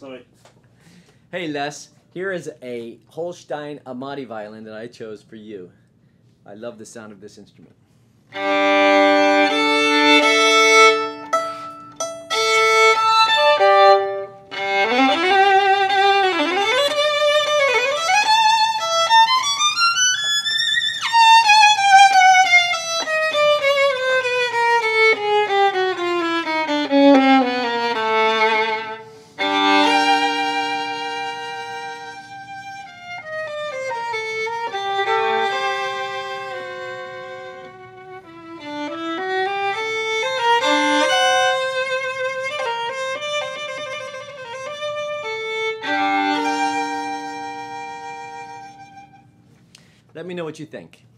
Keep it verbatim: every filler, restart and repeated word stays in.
sorry. Hey Les, here is a Holstein Amati violin that I chose for you. I love the sound of this instrument. Let me know what you think.